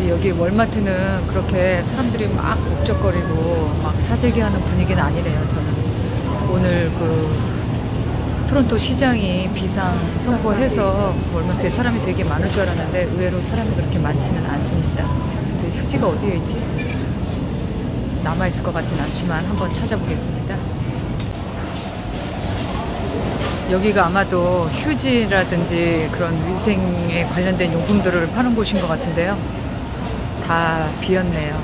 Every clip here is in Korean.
그렇지 여기 월마트는 그렇게 사람들이 막 북적거리고 막 사재기하는 분위기는 아니래요. 저는 오늘 그 토론토 시장이 비상 선포해서 월마트에 사람이 되게 많을 줄 알았는데 의외로 사람이 그렇게 많지는 않습니다. 근데 휴지가 어디에 있지? 남아있을 것 같진 않지만 한번 찾아보겠습니다. 여기가 아마도 휴지라든지 그런 위생에 관련된 용품들을 파는 곳인 것 같은데요. 다 비었네요.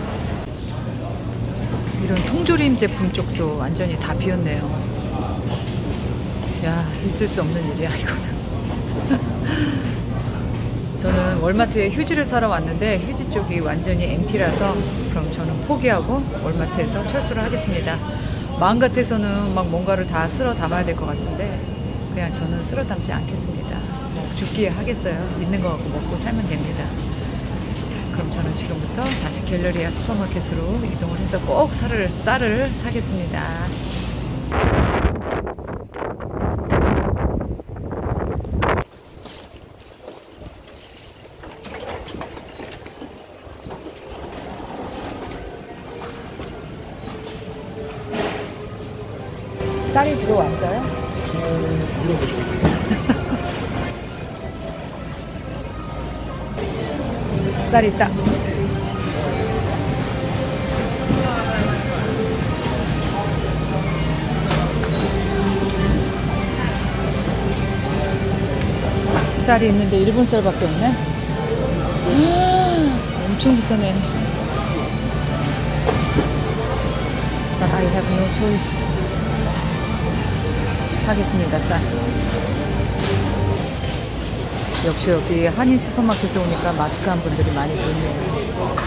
이런 통조림 제품 쪽도 완전히 다 비었네요. 야, 있을 수 없는 일이야 이거는. 저는 월마트에 휴지를 사러 왔는데 휴지 쪽이 완전히 엠티라서 그럼 저는 포기하고 월마트에서 철수를 하겠습니다. 마음 같아서는 막 뭔가를 다 쓸어 담아야 될 것 같은데 그냥 저는 쓸어 담지 않겠습니다. 뭐 죽기에 하겠어요. 있는 거 갖고 먹고 살면 됩니다. 그럼 저는 지금부터 다시 갤러리아 슈퍼마켓으로 이동을 해서 꼭 쌀을 사겠습니다. 쌀이 들어왔어요? 쌀 있다. 쌀이 있는데 일본 쌀밖에 없네. 엄청 비싸네. But I have no choice. 사겠습니다. 쌀. 역시 여기 한인 슈퍼마켓에 오니까 마스크한 분들이 많이 보이네요.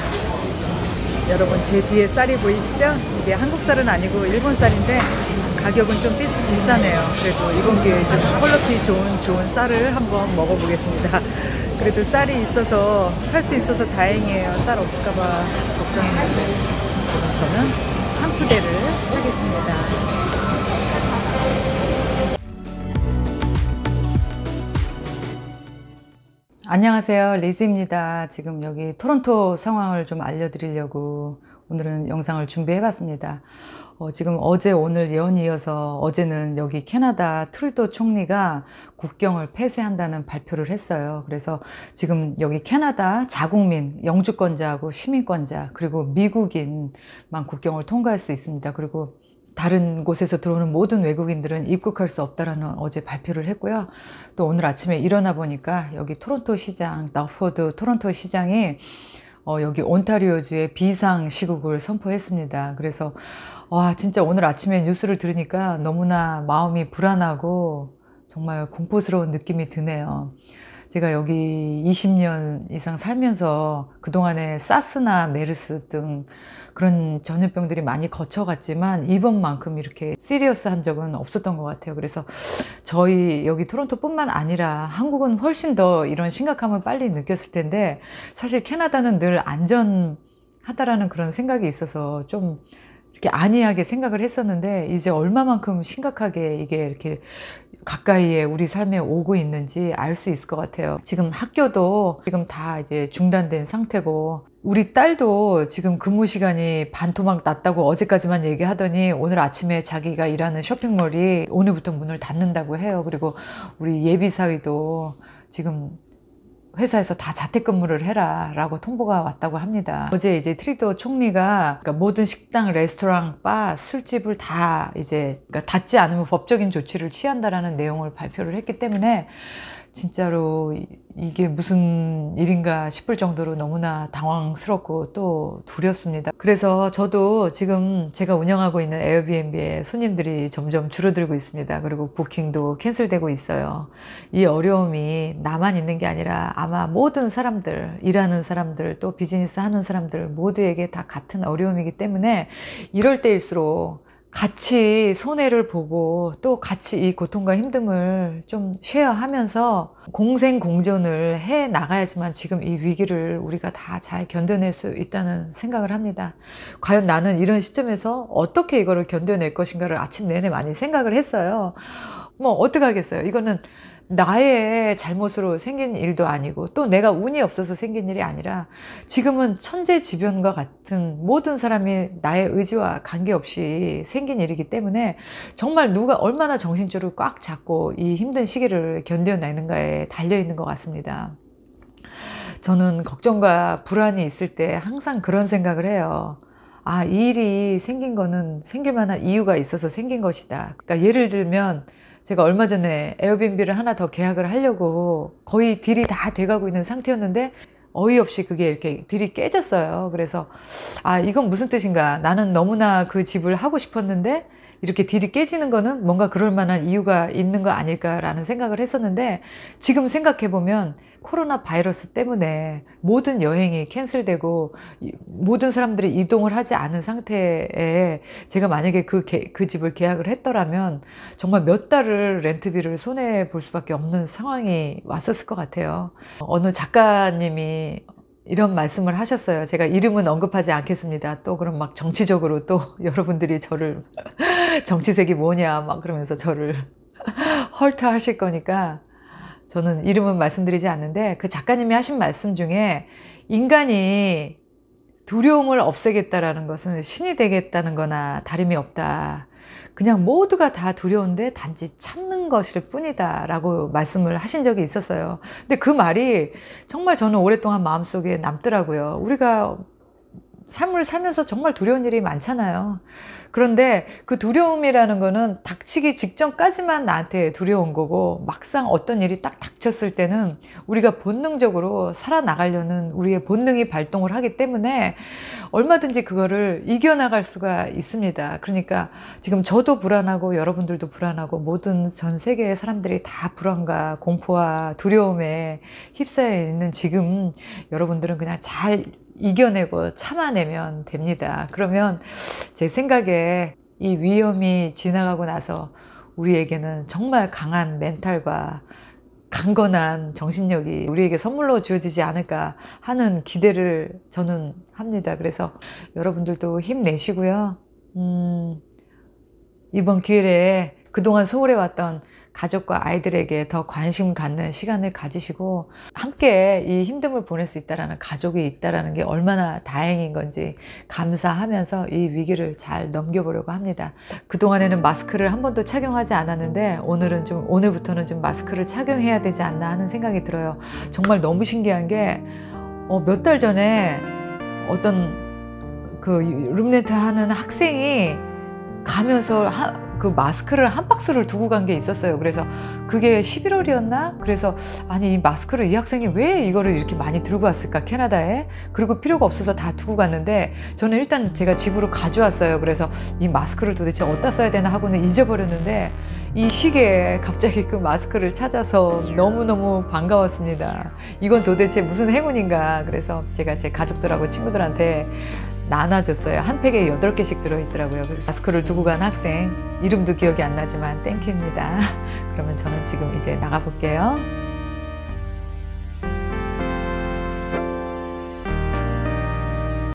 여러분 제 뒤에 쌀이 보이시죠? 이게 한국 쌀은 아니고 일본 쌀인데 가격은 좀 비싸네요. 그래도 이번 기회에 좀 퀄리티 좋은 쌀을 한번 먹어보겠습니다. 그래도 쌀이 있어서 살 수 있어서 다행이에요. 쌀 없을까봐 걱정했는데 그럼 저는 한 푸대를 사겠습니다. 안녕하세요, 리즈입니다. 지금 여기 토론토 상황을 좀 알려드리려고 오늘은 영상을 준비해봤습니다. 지금 어제 오늘 예언이어서 어제는 여기 캐나다 트루도 총리가 국경을 폐쇄한다는 발표를 했어요. 그래서 지금 여기 캐나다 자국민, 영주권자하고 시민권자 그리고 미국인만 국경을 통과할 수 있습니다. 그리고 다른 곳에서 들어오는 모든 외국인들은 입국할 수 없다라는 어제 발표를 했고요. 또 오늘 아침에 일어나 보니까 여기 토론토 시장, 나포드 토론토 시장이 여기 온타리오주의 비상 시국을 선포했습니다. 그래서 와 진짜 오늘 아침에 뉴스를 들으니까 너무나 마음이 불안하고 정말 공포스러운 느낌이 드네요. 제가 여기 20년 이상 살면서 그동안에 사스나 메르스 등 그런 전염병들이 많이 거쳐갔지만 이번만큼 이렇게 시리어스한 적은 없었던 것 같아요. 그래서 저희 여기 토론토뿐만 아니라 한국은 훨씬 더 이런 심각함을 빨리 느꼈을 텐데 사실 캐나다는 늘 안전하다라는 그런 생각이 있어서 좀 이렇게 안이하게 생각을 했었는데 이제 얼마만큼 심각하게 이게 이렇게 가까이에 우리 삶에 오고 있는지 알 수 있을 것 같아요. 지금 학교도 지금 다 이제 중단된 상태고 우리 딸도 지금 근무 시간이 반토막 났다고 어제까지만 얘기하더니 오늘 아침에 자기가 일하는 쇼핑몰이 오늘부터 문을 닫는다고 해요. 그리고 우리 예비사위도 지금 회사에서 다 자택근무를 해라 라고 통보가 왔다고 합니다. 어제 이제 트루도 총리가 그러니까 모든 식당, 레스토랑, 바, 술집을 다 이제 그러니까 닫지 않으면 법적인 조치를 취한다라는 내용을 발표를 했기 때문에 진짜로 이게 무슨 일인가 싶을 정도로 너무나 당황스럽고 또 두렵습니다. 그래서 저도 지금 제가 운영하고 있는 에어비앤비에 손님들이 점점 줄어들고 있습니다. 그리고 부킹도 캔슬되고 있어요. 이 어려움이 나만 있는 게 아니라 아마 모든 사람들, 일하는 사람들, 또 비즈니스 하는 사람들 모두에게 다 같은 어려움이기 때문에 이럴 때일수록 같이 손해를 보고 또 같이 이 고통과 힘듦을 좀 쉐어하면서 공생공존을 해 나가야지만 지금 이 위기를 우리가 다 잘 견뎌낼 수 있다는 생각을 합니다. 과연 나는 이런 시점에서 어떻게 이거를 견뎌낼 것인가를 아침 내내 많이 생각을 했어요. 뭐 어떡하겠어요. 이거는 나의 잘못으로 생긴 일도 아니고 또 내가 운이 없어서 생긴 일이 아니라 지금은 천재지변과 같은 모든 사람이 나의 의지와 관계없이 생긴 일이기 때문에 정말 누가 얼마나 정신줄을 꽉 잡고 이 힘든 시기를 견뎌내는가에 달려있는 것 같습니다. 저는 걱정과 불안이 있을 때 항상 그런 생각을 해요. 아, 이 일이 생긴 거는 생길 만한 이유가 있어서 생긴 것이다. 그러니까 예를 들면 제가 얼마 전에 에어비앤비를 하나 더 계약을 하려고 거의 딜이 다 돼가고 있는 상태였는데 어이없이 그게 이렇게 딜이 깨졌어요. 그래서 아, 이건 무슨 뜻인가. 나는 너무나 그 집을 하고 싶었는데 이렇게 딜이 깨지는 거는 뭔가 그럴 만한 이유가 있는 거 아닐까라는 생각을 했었는데 지금 생각해보면 코로나 바이러스 때문에 모든 여행이 캔슬되고 모든 사람들이 이동을 하지 않은 상태에 제가 만약에 그 집을 계약을 했더라면 정말 몇 달을 렌트비를 손해 볼 수밖에 없는 상황이 왔었을 것 같아요. 어느 작가님이 이런 말씀을 하셨어요. 제가 이름은 언급하지 않겠습니다. 또 그럼 막 정치적으로 또 여러분들이 저를 정치색이 뭐냐 막 그러면서 저를 헐트하실 거니까 저는 이름은 말씀드리지 않는데 그 작가님이 하신 말씀 중에 인간이 두려움을 없애겠다라는 것은 신이 되겠다는 거나 다름이 없다. 그냥 모두가 다 두려운데 단지 참는 것일 뿐이다 라고 말씀을 하신 적이 있었어요. 근데 그 말이 정말 저는 오랫동안 마음속에 남더라고요. 우리가 삶을 살면서 정말 두려운 일이 많잖아요. 그런데 그 두려움이라는 거는 닥치기 직전까지만 나한테 두려운 거고 막상 어떤 일이 딱 닥쳤을 때는 우리가 본능적으로 살아나가려는 우리의 본능이 발동을 하기 때문에 얼마든지 그거를 이겨나갈 수가 있습니다. 그러니까 지금 저도 불안하고 여러분들도 불안하고 모든 전 세계의 사람들이 다 불안과 공포와 두려움에 휩싸여 있는 지금 여러분들은 그냥 잘 이겨내고 참아내면 됩니다. 그러면 제 생각에 이 위험이 지나가고 나서 우리에게는 정말 강한 멘탈과 강건한 정신력이 우리에게 선물로 주어지지 않을까 하는 기대를 저는 합니다. 그래서 여러분들도 힘내시고요. 이번 기회에 그동안 소홀해왔던 가족과 아이들에게 더 관심 갖는 시간을 가지시고 함께 이 힘듦을 보낼 수 있다는 가족이 있다는 게 얼마나 다행인 건지 감사하면서 이 위기를 잘 넘겨보려고 합니다. 그동안에는 마스크를 한 번도 착용하지 않았는데 오늘부터는 좀 마스크를 착용해야 되지 않나 하는 생각이 들어요. 정말 너무 신기한 게 몇 달 전에 어떤 그 룸렌트 하는 학생이 가면서 그 마스크를 한 박스를 두고 간 게 있었어요. 그래서 그게 11월이었나? 그래서 아니 이 마스크를 이 학생이 왜 이거를 이렇게 많이 들고 왔을까 캐나다에? 그리고 필요가 없어서 다 두고 갔는데 저는 일단 제가 집으로 가져왔어요. 그래서 이 마스크를 도대체 어디다 써야 되나 하고는 잊어버렸는데 이 시기에 갑자기 그 마스크를 찾아서 너무너무 반가웠습니다. 이건 도대체 무슨 행운인가. 그래서 제가 제 가족들하고 친구들한테 나눠줬어요. 한 팩에 8개씩 들어있더라고요. 그래서 마스크를 두고 간 학생 이름도 기억이 안 나지만 땡큐입니다. 그러면 저는 지금 이제 나가볼게요.